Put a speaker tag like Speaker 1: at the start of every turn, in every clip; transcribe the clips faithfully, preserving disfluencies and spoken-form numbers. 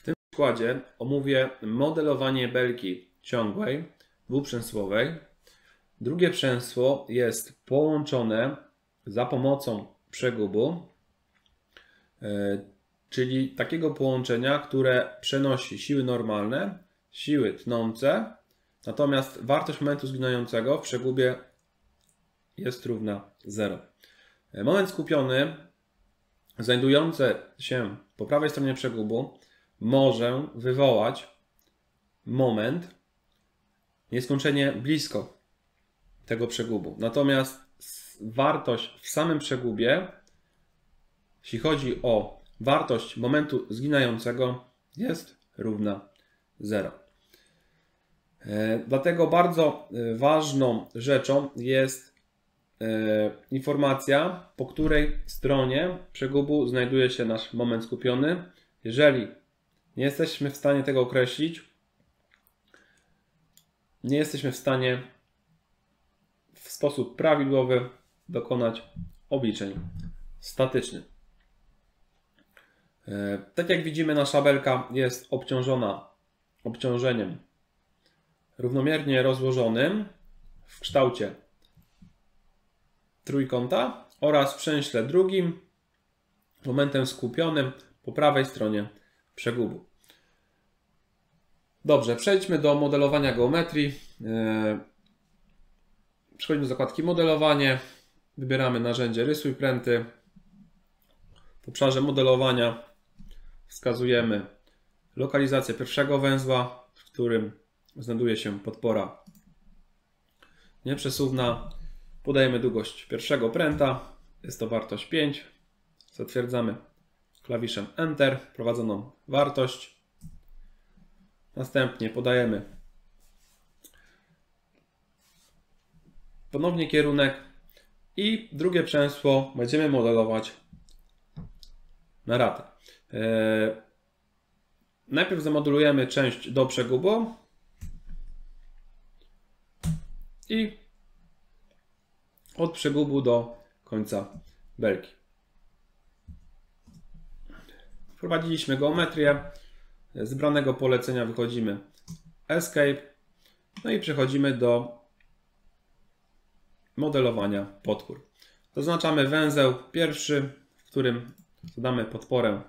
Speaker 1: W tym przykładzie omówię modelowanie belki ciągłej, dwuprzęsłowej. Drugie przęsło jest połączone za pomocą przegubu, czyli takiego połączenia, które przenosi siły normalne, siły tnące, natomiast wartość momentu zginającego w przegubie jest równa zero. Moment skupiony znajdujący się po prawej stronie przegubu może wywołać moment nieskończenie blisko tego przegubu. Natomiast wartość w samym przegubie, jeśli chodzi o wartość momentu zginającego, jest równa zero. Dlatego bardzo ważną rzeczą jest informacja, po której stronie przegubu znajduje się nasz moment skupiony. Jeżeli nie jesteśmy w stanie tego określić, nie jesteśmy w stanie w sposób prawidłowy dokonać obliczeń statycznych. Tak jak widzimy, nasza belka jest obciążona obciążeniem równomiernie rozłożonym w kształcie trójkąta oraz w przęśle drugim momentem skupionym po prawej stronie przegubu. Dobrze, przejdźmy do modelowania geometrii. Przechodzimy do zakładki modelowanie. Wybieramy narzędzie rysuj pręty. W obszarze modelowania wskazujemy lokalizację pierwszego węzła, w którym znajduje się podpora nieprzesuwna. Podajemy długość pierwszego pręta. Jest to wartość pięć. Zatwierdzamy klawiszem Enter wprowadzoną wartość. Następnie podajemy ponownie kierunek i drugie przęsło będziemy modelować na ratę. Najpierw zamodelujemy część do przegubu i od przegubu do końca belki. Wprowadziliśmy geometrię. Z wybranego polecenia wychodzimy Escape. No i przechodzimy do modelowania podpór. Zaznaczamy węzeł pierwszy, w którym dodamy podporę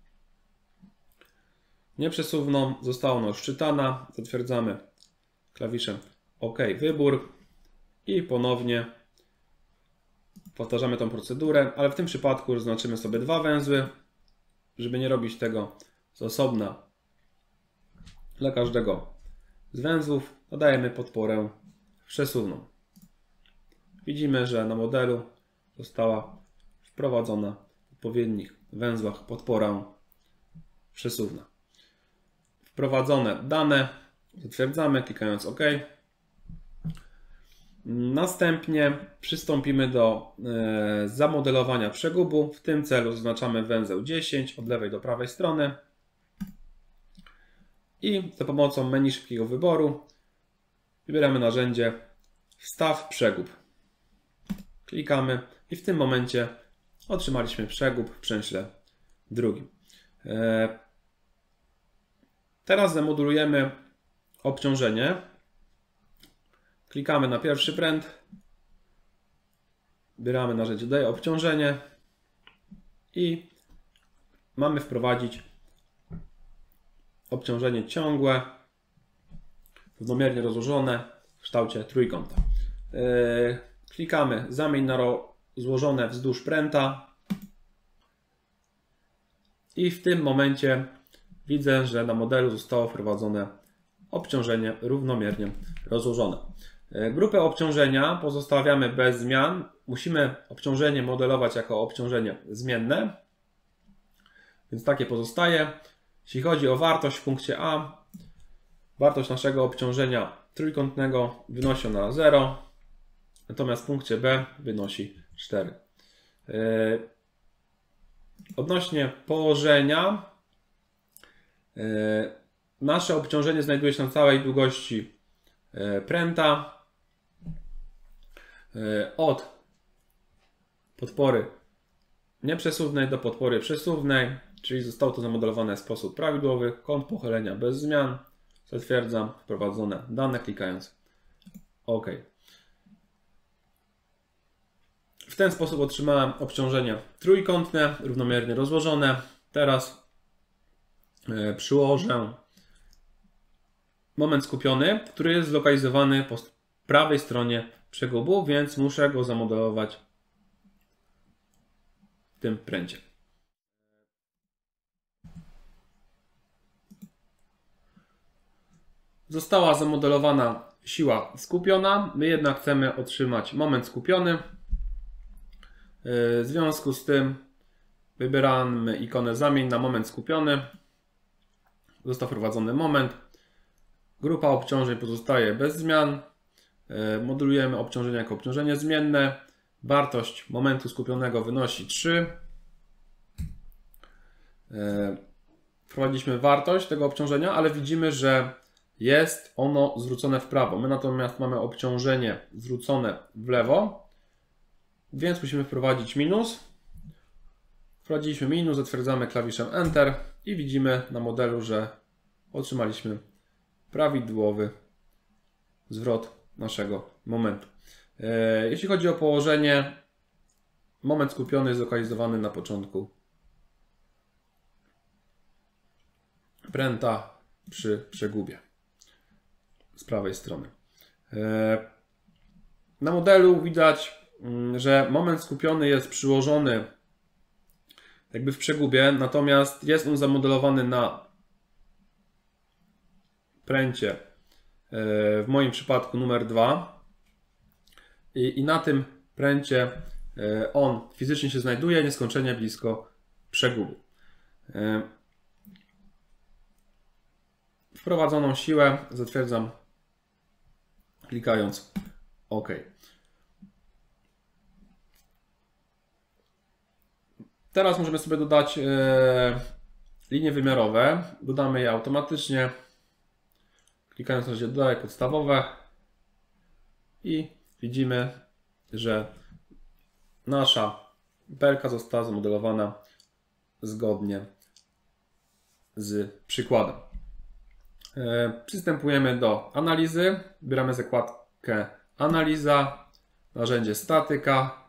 Speaker 1: nieprzesuwną. Została ona szczytana. Zatwierdzamy klawiszem OK wybór i ponownie powtarzamy tą procedurę, ale w tym przypadku zaznaczymy sobie dwa węzły, żeby nie robić tego z osobna. Dla każdego z węzłów dodajemy podporę przesuwną. Widzimy, że na modelu została wprowadzona w odpowiednich węzłach podpora przesuwna. Wprowadzone dane zatwierdzamy, klikając OK. Następnie przystąpimy do e, zamodelowania przegubu. W tym celu zaznaczamy węzeł dziesięć od lewej do prawej strony i za pomocą menu szybkiego wyboru wybieramy narzędzie Wstaw przegub. Klikamy i w tym momencie otrzymaliśmy przegub w przęśle drugim. E, teraz zamodulujemy obciążenie. Klikamy na pierwszy pręt, wybieramy narzędzie Daj obciążenie i mamy wprowadzić obciążenie ciągłe, równomiernie rozłożone w kształcie trójkąta. Yy, klikamy Zamień na rozłożone wzdłuż pręta i w tym momencie widzę, że na modelu zostało wprowadzone obciążenie równomiernie rozłożone. Grupę obciążenia pozostawiamy bez zmian. Musimy obciążenie modelować jako obciążenie zmienne, więc takie pozostaje. Jeśli chodzi o wartość w punkcie A, wartość naszego obciążenia trójkątnego wynosi ona zero, natomiast w punkcie B wynosi cztery. Odnośnie położenia, nasze obciążenie znajduje się na całej długości pręta. Od podpory nieprzesuwnej do podpory przesuwnej. czyli zostało to zamodelowane w sposób prawidłowy, kąt pochylenia bez zmian, zatwierdzam, wprowadzone dane, klikając OK. W ten sposób otrzymałem obciążenie trójkątne, równomiernie rozłożone. Teraz yy, przyłożę moment skupiony, który jest zlokalizowany po prawej stronie przegubu, więc muszę go zamodelować w tym pręcie. Została zamodelowana siła skupiona, my jednak chcemy otrzymać moment skupiony. W związku z tym wybieramy ikonę zamień na moment skupiony. Został wprowadzony moment. Grupa obciążeń pozostaje bez zmian. Modulujemy obciążenie jako obciążenie zmienne. Wartość momentu skupionego wynosi trzy. Wprowadziliśmy wartość tego obciążenia, ale widzimy, że jest ono zwrócone w prawo. My natomiast mamy obciążenie zwrócone w lewo, więc musimy wprowadzić minus. Wprowadziliśmy minus, zatwierdzamy klawiszem Enter i widzimy na modelu, że otrzymaliśmy prawidłowy zwrot naszego momentu. Jeśli chodzi o położenie, moment skupiony jest zlokalizowany na początku pręta przy przegubie z prawej strony. Na modelu widać, że moment skupiony jest przyłożony jakby w przegubie, natomiast jest on zamodelowany na pręcie, w moim przypadku numer dwa, i, i na tym pręcie on fizycznie się znajduje nieskończenie blisko przegubu. Wprowadzoną siłę zatwierdzam klikając OK. Teraz możemy sobie dodać e, linie wymiarowe. Dodamy je automatycznie, klikając na dodaj podstawowe i widzimy, że nasza belka została zamodelowana zgodnie z przykładem. E, przystępujemy do analizy. Wybieramy zakładkę Analiza, narzędzie Statyka.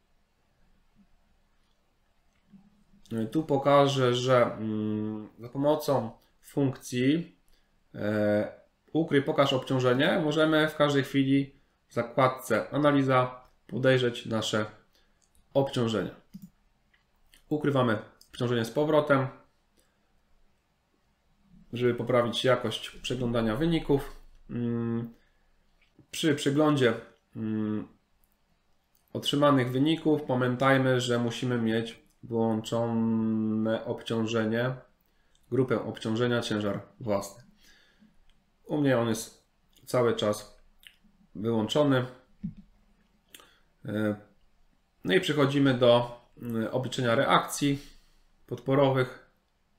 Speaker 1: Tu pokażę, że mm, za pomocą funkcji e, ukryj, pokaż obciążenie możemy w każdej chwili w zakładce Analiza podejrzeć nasze obciążenie. Ukrywamy obciążenie z powrotem, żeby poprawić jakość przeglądania wyników. Przy przeglądzie otrzymanych wyników pamiętajmy, że musimy mieć wyłączone obciążenie, grupę obciążenia ciężar własny. U mnie on jest cały czas wyłączony. No i przechodzimy do obliczenia reakcji podporowych.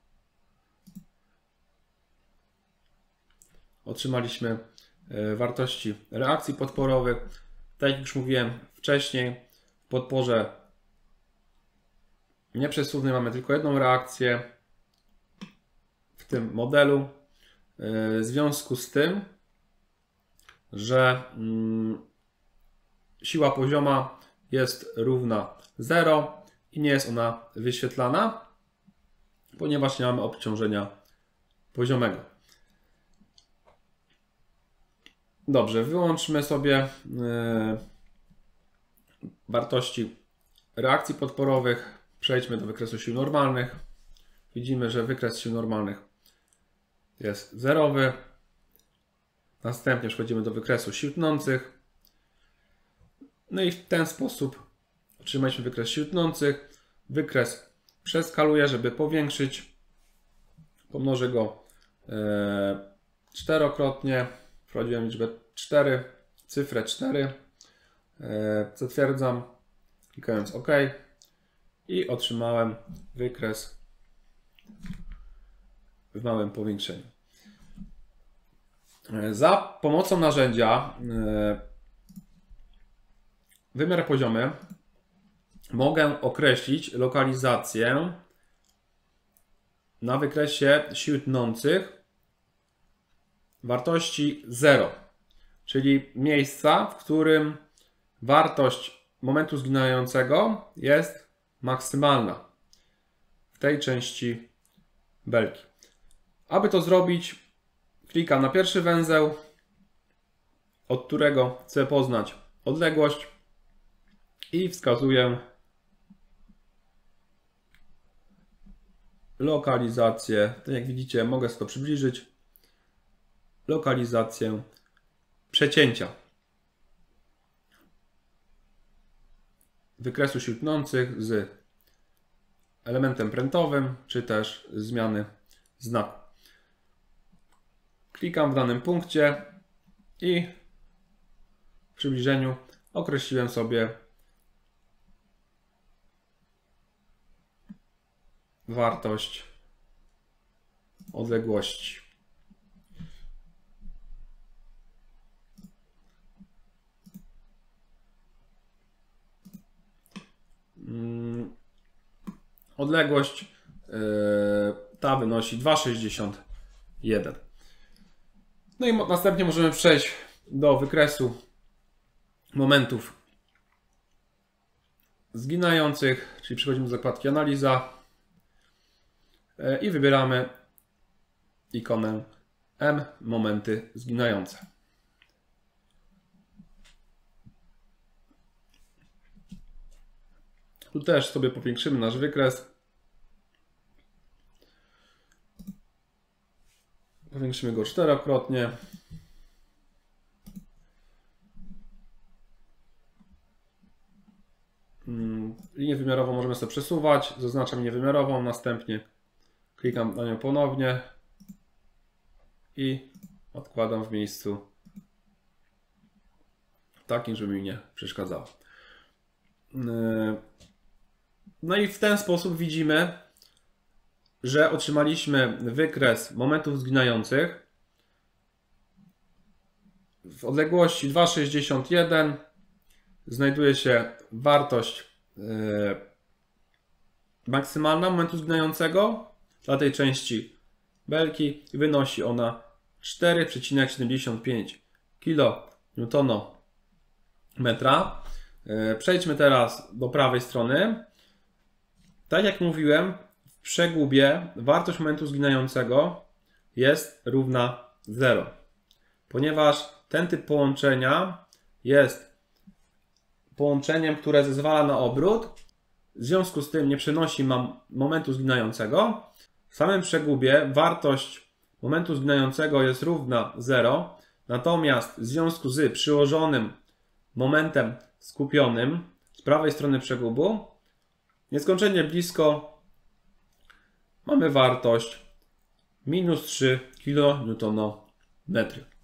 Speaker 1: Otrzymaliśmy wartości reakcji podporowych. Tak jak już mówiłem wcześniej, w podporze nieprzesuwnej mamy tylko jedną reakcję w tym modelu. W związku z tym, że siła pozioma jest równa zero i nie jest ona wyświetlana, ponieważ nie mamy obciążenia poziomego. Dobrze, wyłączmy sobie wartości reakcji podporowych. Przejdźmy do wykresu sił normalnych. Widzimy, że wykres sił normalnych jest zerowy. Następnie przechodzimy do wykresu sił tnących. No i w ten sposób otrzymaliśmy wykres sił tnących. Wykres przeskaluję, żeby powiększyć. Pomnożę go e, czterokrotnie. Wprowadziłem liczbę cztery, cyfrę cztery. E, zatwierdzam, klikając OK. I otrzymałem wykres w małym powiększeniu. Za pomocą narzędzia wymiar poziomy mogę określić lokalizację na wykresie sił tnących wartości zero, czyli miejsca, w którym wartość momentu zginającego jest maksymalna w tej części belki. Aby to zrobić, klikam na pierwszy węzeł, od którego chcę poznać odległość i wskazuję lokalizację. Tak jak widzicie, mogę sobie to przybliżyć. Lokalizację przecięcia wykresu sił tnących z elementem prętowym, czy też zmiany znaku. Klikam w danym punkcie i w przybliżeniu określiłem sobie wartość odległości. Odległość ta wynosi dwa przecinek sześćdziesiąt jeden. No i następnie możemy przejść do wykresu momentów zginających, czyli przechodzimy do zakładki analiza i wybieramy ikonę M, momenty zginające. Tu też sobie powiększymy nasz wykres. Powiększymy go czterokrotnie. Linię wymiarową możemy sobie przesuwać. Zaznaczam linię wymiarową, następnie klikam na nią ponownie i odkładam w miejscu takim, żeby mi nie przeszkadzało. No i w ten sposób widzimy, że otrzymaliśmy wykres momentów zginających w odległości dwa przecinek sześćdziesiąt jeden. Znajduje się wartość yy, maksymalna momentu zginającego dla tej części belki i wynosi ona cztery przecinek siedemdziesiąt pięć kilonewtonów. Yy, przejdźmy teraz do prawej strony. Tak jak mówiłem, w przegubie wartość momentu zginającego jest równa zero, ponieważ ten typ połączenia jest połączeniem, które zezwala na obrót, w związku z tym nie przenosi mam momentu zginającego. W samym przegubie wartość momentu zginającego jest równa zero, natomiast w związku z przyłożonym momentem skupionym z prawej strony przegubu nieskończenie blisko mamy wartość minus trzy kilonewtony.